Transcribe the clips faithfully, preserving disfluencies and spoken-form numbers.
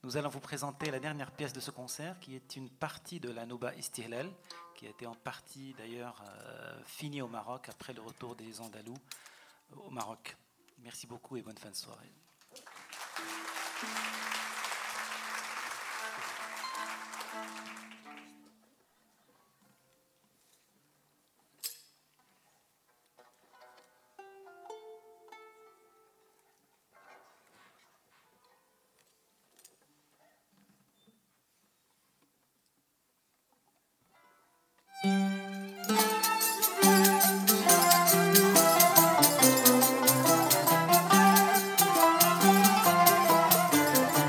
Nous allons vous présenter la dernière pièce de ce concert, qui est une partie de la Nouba Istihlal, qui a été en partie d'ailleurs euh, finie au Maroc après le retour des Andalous au Maroc. Merci beaucoup et bonne fin de soirée. Thank you.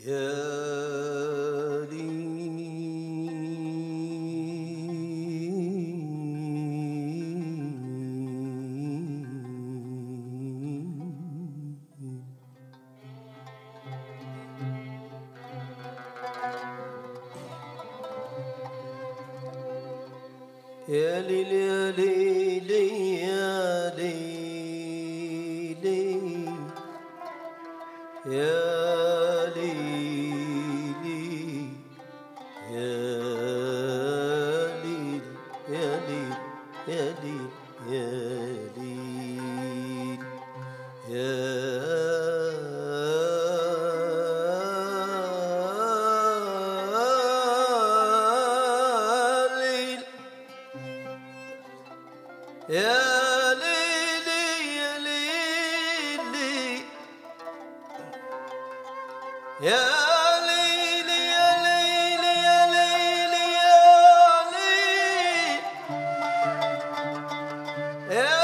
يا ليل يا ليل يا ليل يا ليل يا ليل يا ليل يا ليل يا ليل يا يا ليلي يا ليلي يا ليلي يا ليلي يا ليلي يا ليلي يا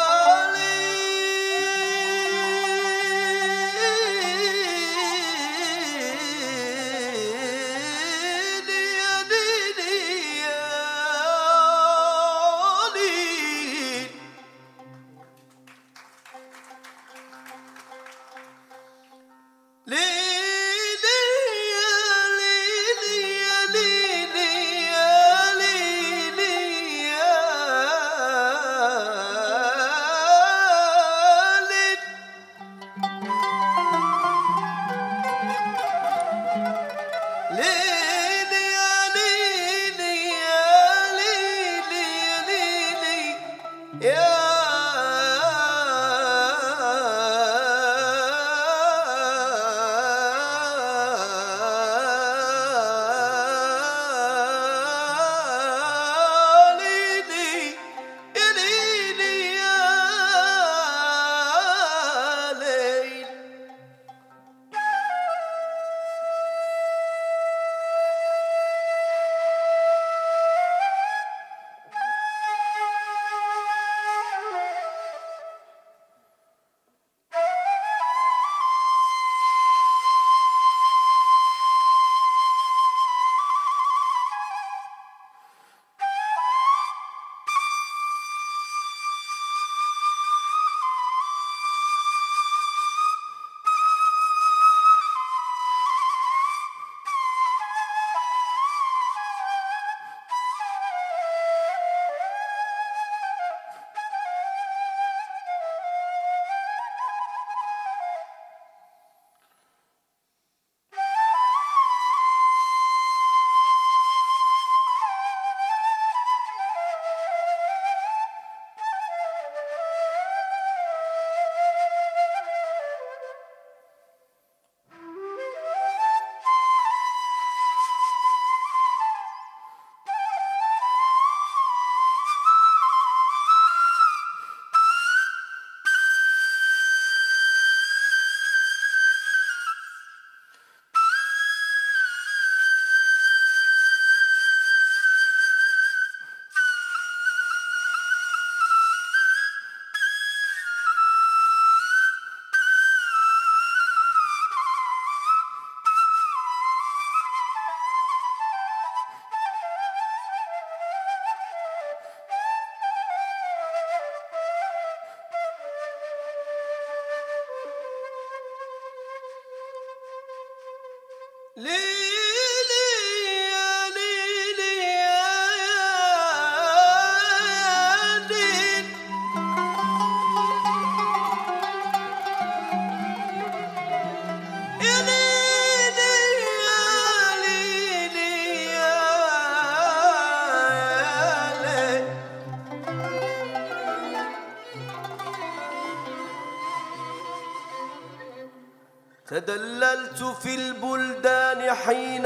تدللت في البلدان حين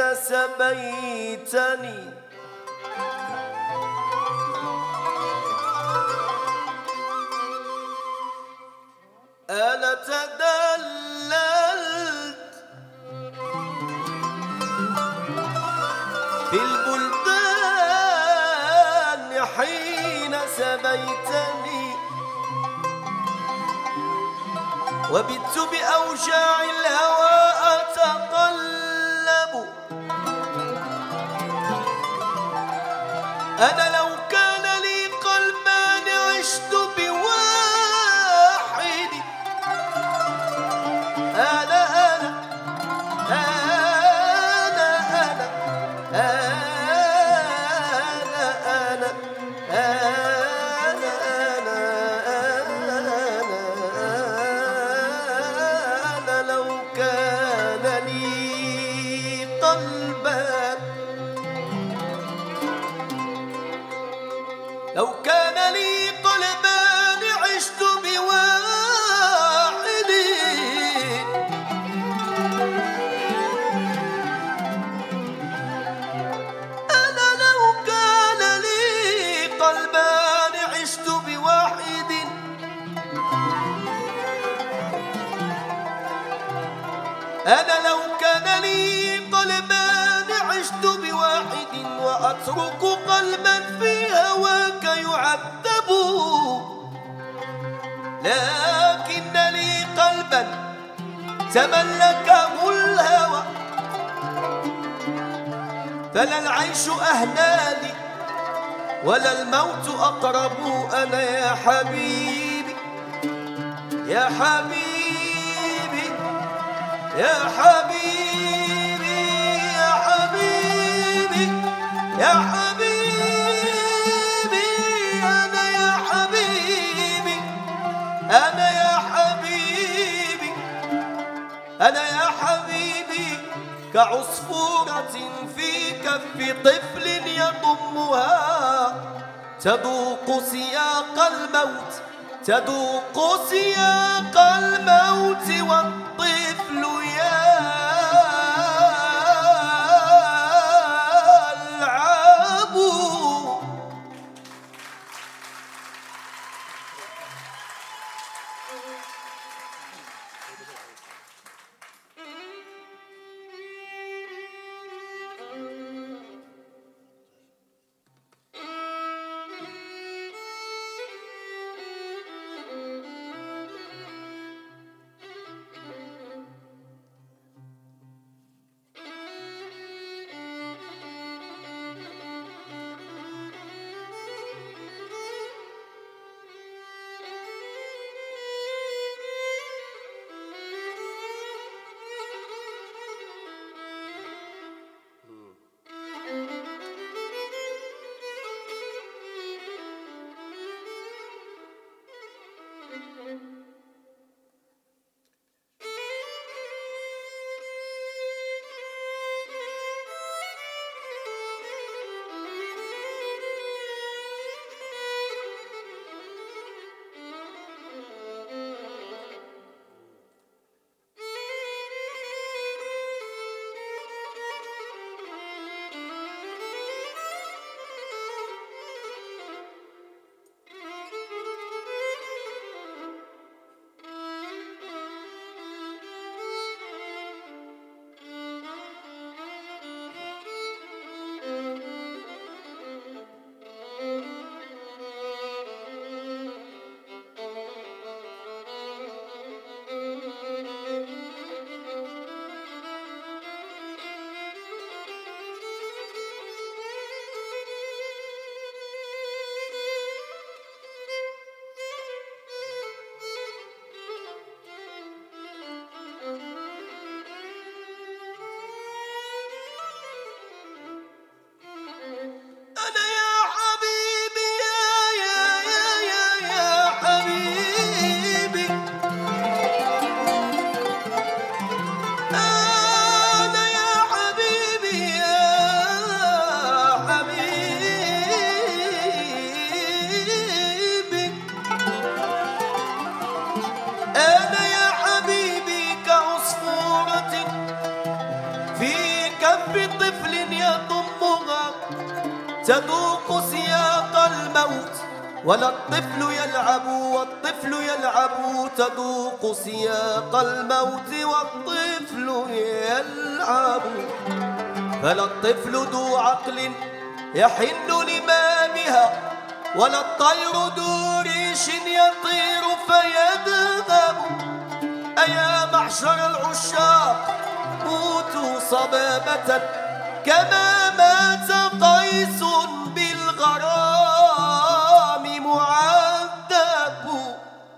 سبيتني أنا تدللت في البلدان حين سبيتني وبت بأوجاع الهوى أتقلب أنا لو كان لي قلبان عشت بواحد. أنا أنا أنا أنا أنا أنا أنا أنا لو كان لي قلبان، لو كان لي قلبان عشت بواحد. أنا لو كان لي قلبان عشت بواحد. أنا لو كان لي قلبان عشت بواحد وأترك قلبا في هواك يعذب. لكن لي قلبا تملكه الهوى، فلا العيش أهناني ولا الموت أقرب. أنا يا حبيبي يا حبيبي يا حبيبي يا حبيبي يا حبيبي أنا يا حبيبي أنا يا حبيبي أنا يا حبيبي كعصفورة في كف طفل يضمها، تذوق سياق الموت تذوق سياق الموت والطفل يلعب. تذوق سياق الموت ولا الطفل يلعب والطفل يلعب تذوق سياق الموت والطفل يلعب فلا الطفل ذو عقل يحن لما بها ولا الطير ذو ريش يطير فيذهب. أيا معشر العشاق موتوا صبابة كما مات قيس بالغ الغرام معذب.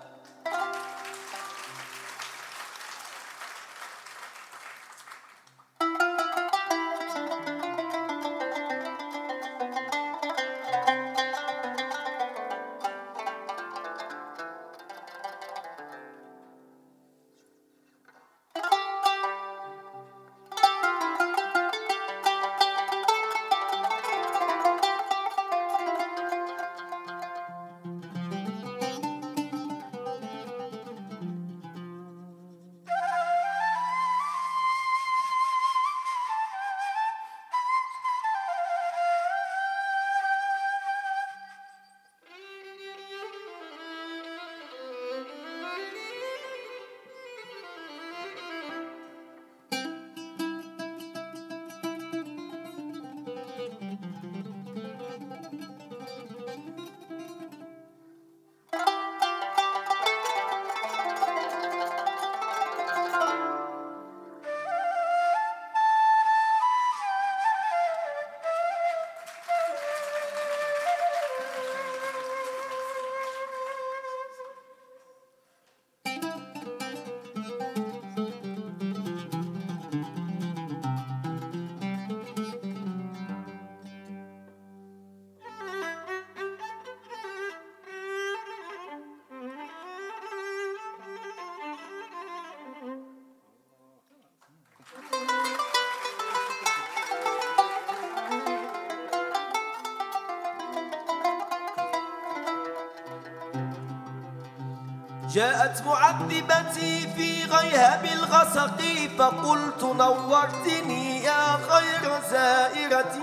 جاءت معذبتي في غيهب الغسق فقلت نورتني يا خير زائرتي.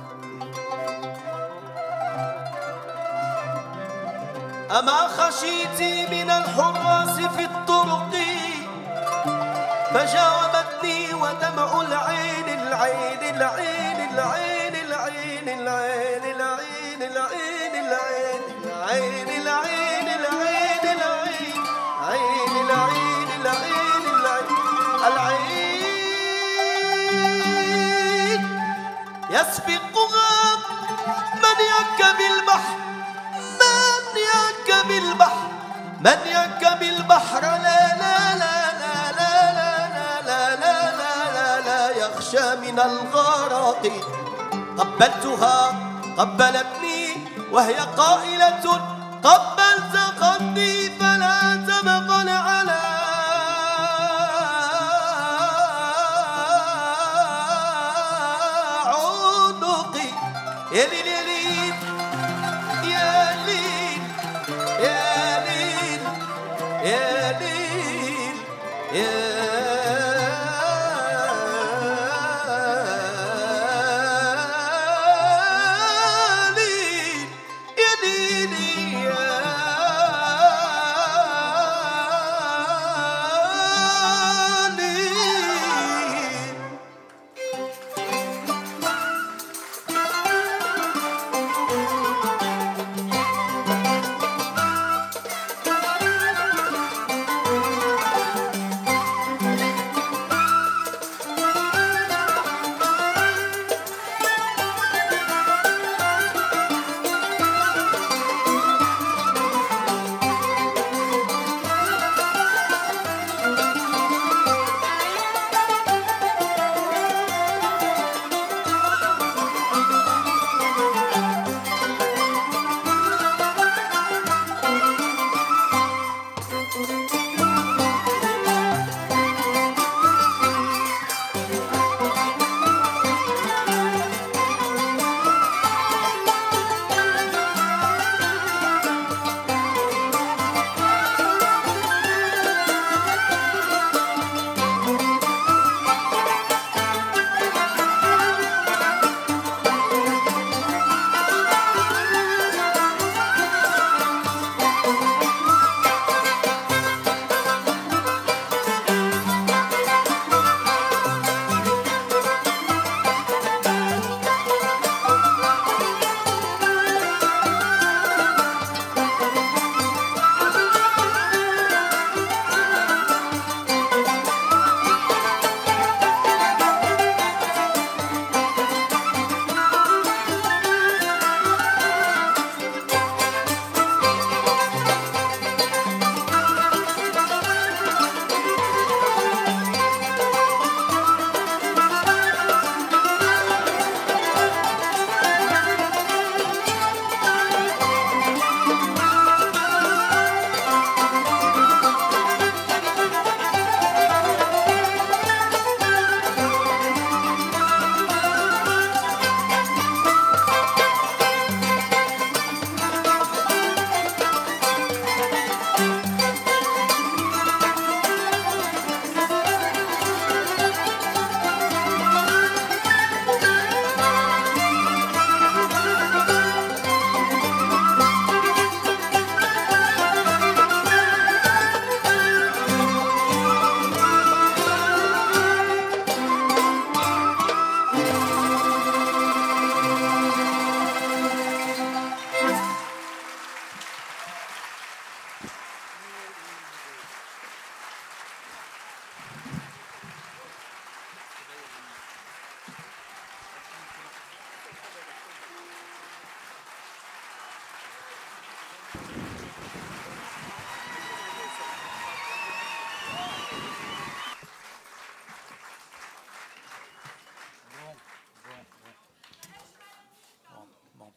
أما خشيتي من الحراس في الطرق فجاوبتني ودمع العين العين العين العين العين العين العين العين العين العين العين العين العين عين العين العين العين يسبقها من يركب البحر من يركب البحر من يركب البحر لا لا لا لا لا لا لا لا لا لا يخشى من الغرق. قبلتها قبلتني وهي قائلة قبلت خدي فلا تبخل على عنقي. يا ليل يا ليل يا ليل يا ليل يا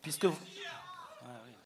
puisque vous,